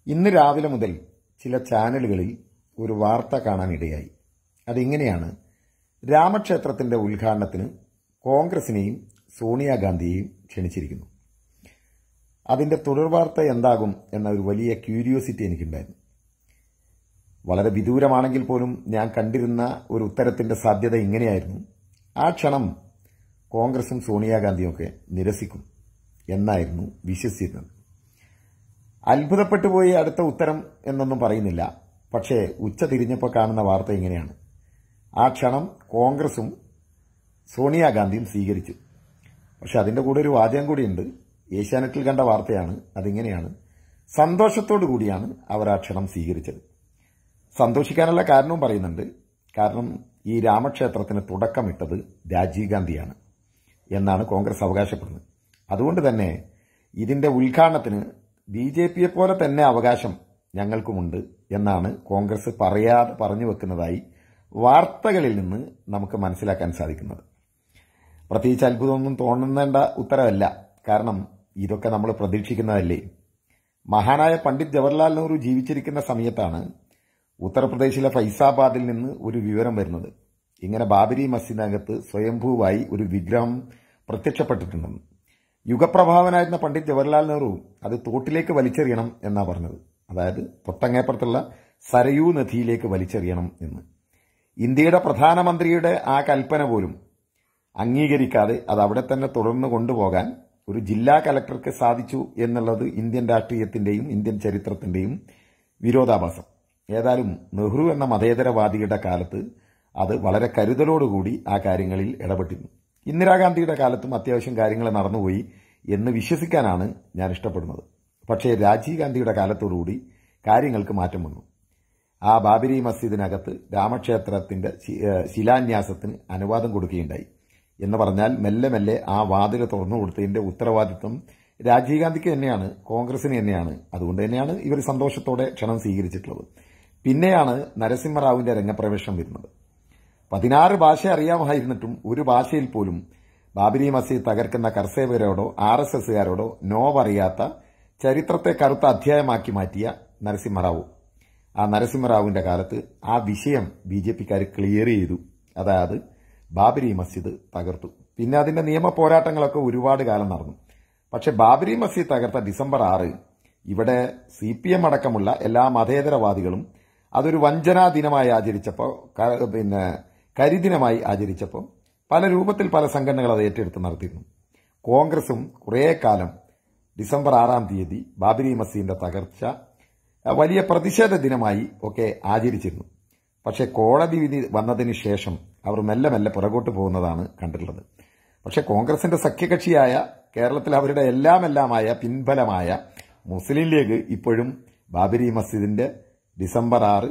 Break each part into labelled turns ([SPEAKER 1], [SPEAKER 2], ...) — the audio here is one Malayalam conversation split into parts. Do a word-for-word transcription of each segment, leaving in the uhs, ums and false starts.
[SPEAKER 1] ഇന്ന് രാവിലെ മുതൽ ചില ചാനലുകളിൽ ഒരു വാർത്ത കാണാനിടയായി. അതിങ്ങനെയാണ്: രാമക്ഷേത്രത്തിന്റെ ഉദ്ഘാടനത്തിന് കോൺഗ്രസിനെയും സോണിയാഗാന്ധിയെയും ക്ഷണിച്ചിരിക്കുന്നു. അതിന്റെ തുടർവാർത്ത എന്താകും എന്ന ഒരു വലിയ ക്യൂരിയോസിറ്റി എനിക്കുണ്ടായിരുന്നു. വളരെ വിദൂരമാണെങ്കിൽ പോലും ഞാൻ കണ്ടിരുന്ന ഒരു ഉത്തരത്തിന്റെ സാധ്യത ഇങ്ങനെയായിരുന്നു: ആ ക്ഷണം കോൺഗ്രസും സോണിയാഗാന്ധിയും ഒക്കെ നിരസിക്കും എന്നായിരുന്നു വിശ്വസിച്ചിരുന്നത്. അത്ഭുതപ്പെട്ടു പോയി അടുത്ത ഉത്തരം എന്നൊന്നും പറയുന്നില്ല. പക്ഷേ ഉച്ച തിരിഞ്ഞപ്പോൾ കാണുന്ന വാർത്ത ഇങ്ങനെയാണ്: ആ ക്ഷണം കോൺഗ്രസും സോണിയാഗാന്ധിയും സ്വീകരിച്ചു. പക്ഷെ അതിന്റെ കൂടെ ഒരു വാചകം കൂടിയുണ്ട്. ഏഷ്യാനെറ്റിൽ കണ്ട വാർത്തയാണ്. അതിങ്ങനെയാണ്: സന്തോഷത്തോടു കൂടിയാണ് അവർ ആ ക്ഷണം സ്വീകരിച്ചത്. സന്തോഷിക്കാനുള്ള കാരണവും പറയുന്നുണ്ട്. കാരണം ഈ രാമക്ഷേത്രത്തിന് തുടക്കമിട്ടത് രാജീവ് ഗാന്ധിയാണ് എന്നാണ് കോൺഗ്രസ് അവകാശപ്പെടുന്നത്. അതുകൊണ്ട് തന്നെ ഇതിന്റെ ഉദ്ഘാടനത്തിന് ബി ജെ പിയെ പോലെ തന്നെ അവകാശം ഞങ്ങൾക്കുമുണ്ട് എന്നാണ് കോൺഗ്രസ് പറയാതെ പറഞ്ഞു വെക്കുന്നതായി വാർത്തകളിൽ നിന്ന് നമുക്ക് മനസ്സിലാക്കാൻ സാധിക്കുന്നത്. പ്രത്യേകിച്ച് അത്ഭുതമൊന്നും തോന്നുന്നേണ്ട ഉത്തരവല്ല. കാരണം ഇതൊക്കെ നമ്മൾ പ്രതീക്ഷിക്കുന്നതല്ലേ. മഹാനായ പണ്ഡിറ്റ് ജവഹർലാൽ നെഹ്റു ജീവിച്ചിരിക്കുന്ന സമയത്താണ് ഉത്തർപ്രദേശിലെ ഫൈസാബാദിൽ നിന്ന് ഒരു വിവരം വരുന്നത്. ഇങ്ങനെ ബാബരി മസ്ജിദിനകത്ത് സ്വയംഭൂവായി ഒരു വിഗ്രഹം പ്രത്യക്ഷപ്പെട്ടിട്ടുണ്ടെന്ന്. യുഗപ്രഭാവനായിരുന്ന പണ്ഡിറ്റ് ജവഹർലാൽ നെഹ്റു അത് തോട്ടിലേക്ക് വലിച്ചെറിയണം എന്നാ പറഞ്ഞത്. അതായത് തൊട്ടങ്ങേപ്പുറത്തുള്ള സരയൂ നദിയിലേക്ക് വലിച്ചെറിയണം എന്ന്. ഇന്ത്യയുടെ പ്രധാനമന്ത്രിയുടെ ആ കൽപ്പന പോലും അംഗീകരിക്കാതെ അത് അവിടെ തന്നെ തുടർന്ന് കൊണ്ടുപോകാൻ ഒരു ജില്ലാ കലക്ടർക്ക് സാധിച്ചു എന്നുള്ളത് ഇന്ത്യൻ രാഷ്ട്രീയത്തിന്റെയും ഇന്ത്യൻ ചരിത്രത്തിന്റെയും വിരോധാഭാസം. ഏതായാലും നെഹ്റു എന്ന മതേതരവാദിയുടെ കാലത്ത് അത് വളരെ കരുതലോടുകൂടി ആ കാര്യങ്ങളിൽ ഇടപെട്ടിരുന്നു. ഇന്ദിരാഗാന്ധിയുടെ കാലത്തും അത്യാവശ്യം കാര്യങ്ങൾ നടന്നുപോയി എന്ന് വിശ്വസിക്കാനാണ് ഞാൻ ഇഷ്ടപ്പെടുന്നത്. പക്ഷേ രാജീവ് ഗാന്ധിയുടെ കാലത്തോടുകൂടി കാര്യങ്ങൾക്ക് മാറ്റം വന്നു. ആ ബാബരി മസ്ജിദിനകത്ത് രാമക്ഷേത്രത്തിന്റെ ശിലാന്യാസത്തിന് അനുവാദം കൊടുക്കുകയുണ്ടായി. എന്ന് പറഞ്ഞാൽ മെല്ലെ മെല്ലെ ആ വാതിൽ തുറന്നു കൊടുത്തതിന്റെ ഉത്തരവാദിത്വം രാജീവ് ഗാന്ധിക്ക് തന്നെയാണ്, കോൺഗ്രസിന് തന്നെയാണ്. അതുകൊണ്ട് തന്നെയാണ് ഇവർ സന്തോഷത്തോടെ ക്ഷണം സ്വീകരിച്ചിട്ടുള്ളത്. പിന്നെയാണ് നരസിംഹറാവുവിന്റെ രംഗപ്രവേശനം വരുന്നത്. പതിനാറ് ഭാഷ അറിയാമായിരുന്നിട്ടും ഒരു ഭാഷയിൽ പോലും ബാബരി മസ്ജിദ് തകർക്കുന്ന കർസേവരോടോ ആർ എസ് എസുകാരോടോ നോ പറയാത്ത ചരിത്രത്തെ കറുത്ത അധ്യായമാക്കി മാറ്റിയ നരസിംഹറാവു. ആ നരസിംഹറാവുവിന്റെ കാലത്ത് ആ വിഷയം ബി ജെ പിക്കാർ ക്ലിയർ ചെയ്തു. അതായത് ബാബരി മസ്ജിദ് തകർത്തു. പിന്നെ അതിന്റെ നിയമ പോരാട്ടങ്ങളൊക്കെ ഒരുപാട് കാലം നടന്നു. പക്ഷെ ബാബരി മസ്ജിദ് തകർത്ത ഡിസംബർ ആറ് ഇവിടെ സി പി എം അടക്കമുള്ള എല്ലാ മതേതരവാദികളും അതൊരു വഞ്ചനാ ദിനമായി ആചരിച്ചപ്പോൾ, പിന്നെ കരിദിനമായി ആചരിച്ചപ്പോൾ പല രൂപത്തിൽ പല സംഘടനകൾ അത് ഏറ്റെടുത്ത് നടത്തിയിരുന്നു. കോൺഗ്രസും കുറേ കാലം ഡിസംബർ ആറാം തീയതി ബാബരി മസ്ജിദിന്റെ തകർച്ച വലിയ പ്രതിഷേധ ദിനമായി ഒക്കെ ആചരിച്ചിരുന്നു. പക്ഷെ കോടതി വിധി വന്നതിന് ശേഷം അവർ മെല്ലെ മെല്ലെ പുറകോട്ട് പോകുന്നതാണ് കണ്ടിട്ടുള്ളത്. പക്ഷെ കോൺഗ്രസിന്റെ സഖ്യകക്ഷിയായ കേരളത്തിൽ അവരുടെ എല്ലാമെല്ലാമായ പിൻബലമായ മുസ്ലിം ലീഗ് ഇപ്പോഴും ബാബരി മസ്ജിദിന്റെ ഡിസംബർ ആറ്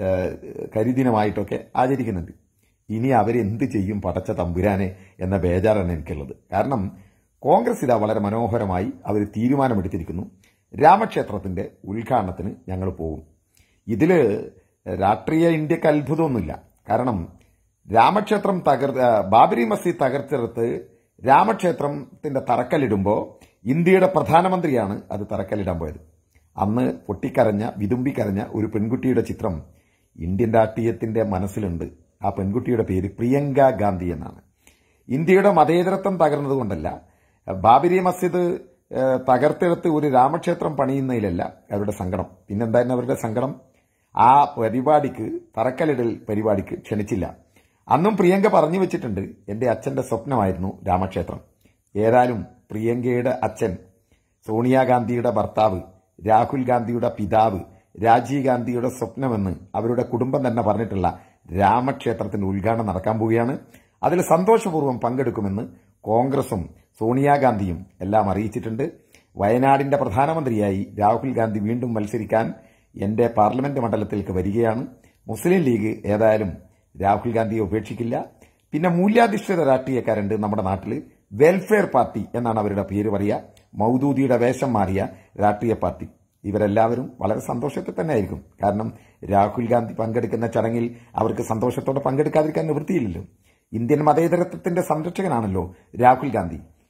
[SPEAKER 1] കരിദിനമായിട്ടൊക്കെ ആചരിക്കുന്നുണ്ട്. ഇനി അവരെന്ത് ചെയ്യും പടച്ച തമ്പുരാനെ എന്ന ബേജാറാണ് എനിക്കുള്ളത്. കാരണം കോൺഗ്രസ് ഇതാ വളരെ മനോഹരമായി അവർ തീരുമാനമെടുത്തിരിക്കുന്നു. രാമക്ഷേത്രത്തിന്റെ ഉദ്ഘാടനത്തിന് ഞങ്ങൾ പോകും. ഇതില് രാഷ്ട്രീയ ഇന്ത്യക്ക് അത്ഭുതമൊന്നുമില്ല. കാരണം രാമക്ഷേത്രം തകർ ബാബരി മസ്ജിദ് തകർത്തെടുത്ത് രാമക്ഷേത്രത്തിന്റെ തറക്കല്ലിടുമ്പോൾ ഇന്ത്യയുടെ പ്രധാനമന്ത്രിയാണ് അത് തറക്കല്ലിടാൻ പോയത്. അന്ന് പൊട്ടിക്കരഞ്ഞ വിതുമ്പിക്കരഞ്ഞ ഒരു പെൺകുട്ടിയുടെ ചിത്രം ഇന്ത്യൻ രാഷ്ട്രീയത്തിന്റെ മനസ്സിലുണ്ട്. ആ പെൺകുട്ടിയുടെ പേര് പ്രിയങ്ക ഗാന്ധി എന്നാണ്. ഇന്ത്യയുടെ മതേതരത്വം തകർന്നതുകൊണ്ടല്ല, ബാബരി മസ്ജിദ് തകർത്തെടുത്ത് ഒരു രാമക്ഷേത്രം പണിയുന്നതിലല്ല അവരുടെ സങ്കടം. പിന്നെന്തായിരുന്നു അവരുടെ സങ്കടം? ആ പരിപാടിക്ക്, തറക്കല്ലിടൽ പരിപാടിക്ക് ക്ഷണിച്ചില്ല. അന്നും പ്രിയങ്ക പറഞ്ഞു വെച്ചിട്ടുണ്ട്, എന്റെ അച്ഛന്റെ സ്വപ്നമായിരുന്നു രാമക്ഷേത്രം. ഏതായാലും പ്രിയങ്കയുടെ അച്ഛൻ, സോണിയാഗാന്ധിയുടെ ഭർത്താവ്, രാഹുൽ ഗാന്ധിയുടെ പിതാവ്, രാജീവ് ഗാന്ധിയുടെ സ്വപ്നമെന്ന് അവരുടെ കുടുംബം തന്നെ പറഞ്ഞിട്ടുള്ള രാമക്ഷേത്രത്തിന്റെ ഉദ്ഘാടനം നടക്കാൻ പോവുകയാണ്. അതിൽ സന്തോഷപൂർവ്വം പങ്കെടുക്കുമെന്ന് കോൺഗ്രസും സോണിയാഗാന്ധിയും എല്ലാം അറിയിച്ചിട്ടുണ്ട്. വയനാടിന്റെ പ്രധാനമന്ത്രിയായി രാഹുൽ ഗാന്ധി വീണ്ടും മത്സരിക്കാൻ എന്റെ പാർലമെന്റ് മണ്ഡലത്തിലേക്ക് വരികയാണ്. മുസ്ലിം ലീഗ് ഏതായാലും രാഹുൽ ഗാന്ധിയെ ഉപേക്ഷിക്കില്ല. പിന്നെ മൂല്യാധിഷ്ഠിത രാഷ്ട്രീയക്കാരുണ്ട് നമ്മുടെ നാട്ടിൽ. വെൽഫെയർ പാർട്ടി എന്നാണ് അവരുടെ പേര് പറയുക. മൗദൂദിയുടെ വേഷം മാറിയ രാഷ്ട്രീയ പാർട്ടി. ഇവരെല്ലാവരും വളരെ സന്തോഷത്തിൽ തന്നെ ആയിരിക്കും. കാരണം രാഹുൽ ഗാന്ധി പങ്കെടുക്കുന്ന ചടങ്ങിൽ അവർക്ക് സന്തോഷത്തോടെ പങ്കെടുക്കാതിരിക്കാൻ നിവൃത്തിയില്ലല്ലോ. ഇന്ത്യൻ മതേതരത്വത്തിന്റെ സംരക്ഷകനാണല്ലോ രാഹുൽ ഗാന്ധി.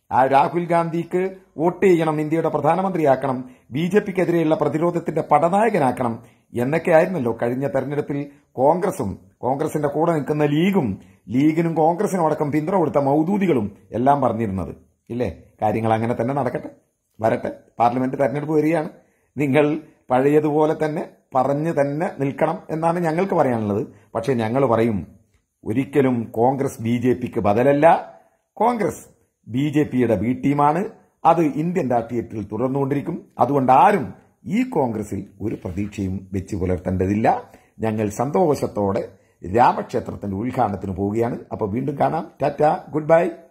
[SPEAKER 1] ആ രാഹുൽ ഗാന്ധിക്ക് വോട്ട് ചെയ്യണം, ഇന്ത്യയുടെ പ്രധാനമന്ത്രിയാക്കണം, ബി ജെ പിക്കെതിരെയുള്ള പ്രതിരോധത്തിന്റെ പടനായകനാക്കണം എന്നൊക്കെ ആയിരുന്നല്ലോ കഴിഞ്ഞ തെരഞ്ഞെടുപ്പിൽ കോൺഗ്രസും കോൺഗ്രസിന്റെ കൂടെ നിൽക്കുന്ന ലീഗും ലീഗിനും കോൺഗ്രസിനും അടക്കം പിന്തുണ കൊടുത്ത മൗദൂദികളും എല്ലാം പറഞ്ഞിരുന്നത്. ഇല്ലേ? കാര്യങ്ങൾ അങ്ങനെ തന്നെ നടക്കട്ടെ, വരട്ടെ. പാർലമെന്റ് തെരഞ്ഞെടുപ്പ് വരികയാണ്. നിങ്ങൾ പഴയതുപോലെ തന്നെ പറഞ്ഞു തന്നെ നിൽക്കണം എന്നാണ് ഞങ്ങൾക്ക് പറയാനുള്ളത്. പക്ഷേ ഞങ്ങൾ പറയും, ഒരിക്കലും കോൺഗ്രസ് ബി ജെ പിക്ക് ബദലല്ല. കോൺഗ്രസ് ബി ജെ പിയുടെ ബി ടീമാണ്. അത് ഇന്ത്യൻ രാഷ്ട്രീയത്തിൽ തുടർന്നുകൊണ്ടിരിക്കും. അതുകൊണ്ട് ആരും ഈ കോൺഗ്രസിൽ ഒരു പ്രതീക്ഷയും വെച്ച് പുലർത്തേണ്ടതില്ല. ഞങ്ങൾ സന്തോഷത്തോടെ രാമക്ഷേത്രത്തിന്റെ ഉദ്ഘാടനത്തിന് പോവുകയാണ്. അപ്പോൾ വീണ്ടും കാണാം. Tata, good by.